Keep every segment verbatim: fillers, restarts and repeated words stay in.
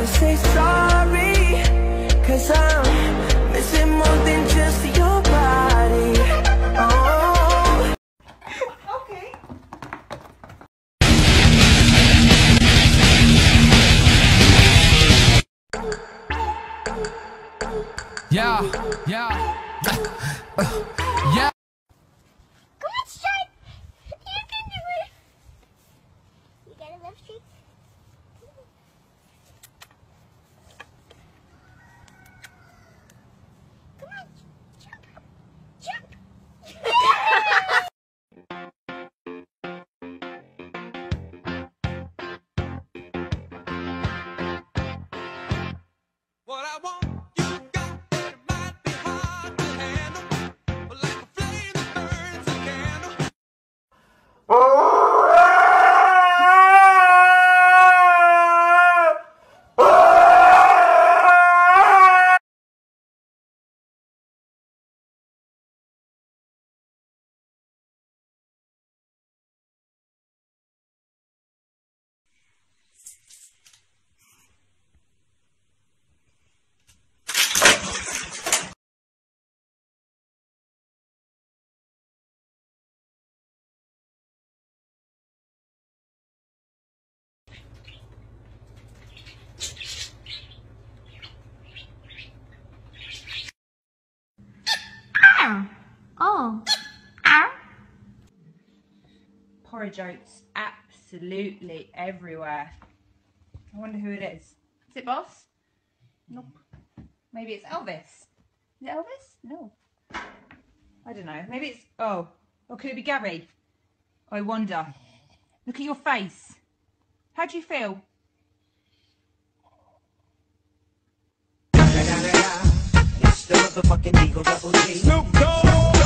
say sorry, 'cause I'm missing more than just your body. Oh. Okay. Yeah, yeah, yeah. Come on, Stripe! You can do it! You got a left streak? Come on, jump! Jump! What I want, you got, and it might be hard to handle, but like a flame that burns a candle. Oh. Porridge oats absolutely everywhere. I wonder who it is. Is it Boss? Nope. Maybe it's Elvis. Is it Elvis? No. I don't know. Maybe it's... Oh. Or could it be Gary? I wonder. Look at your face. How do you feel? It's the motherfucking Eagle Double G. Snoop Dogg.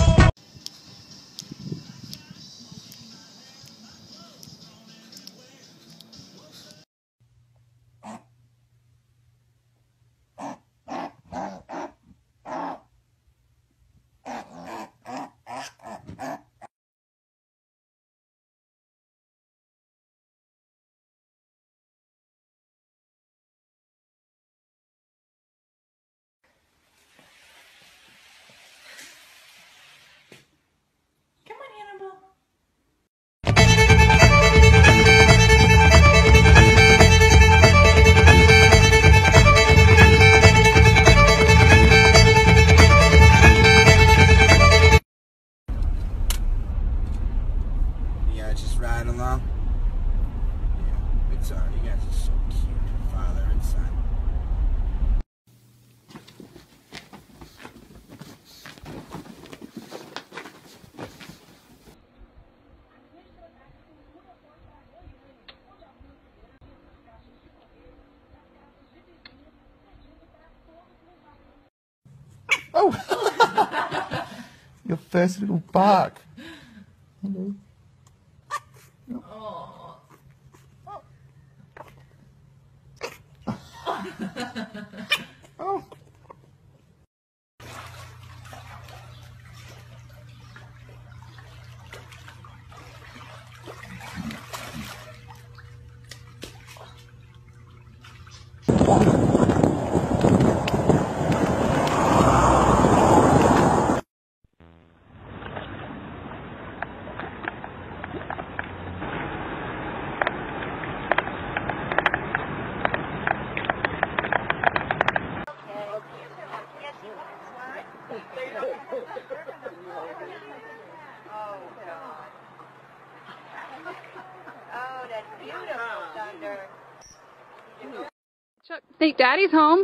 Come on, Hannibal. Yeah, just ride along. Yeah, it's alright. You guys are so cute, father and son. Oh! Your first little bark. Hello. Oh. Oh. Oh, that's beautiful, Thunder. Chuck, think Daddy's home.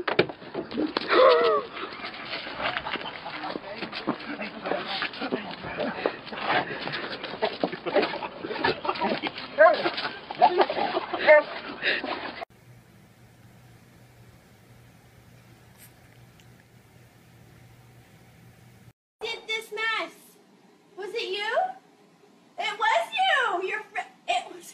Did this mess? Was it you? It was you. Your fr- it was.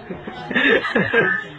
Bye.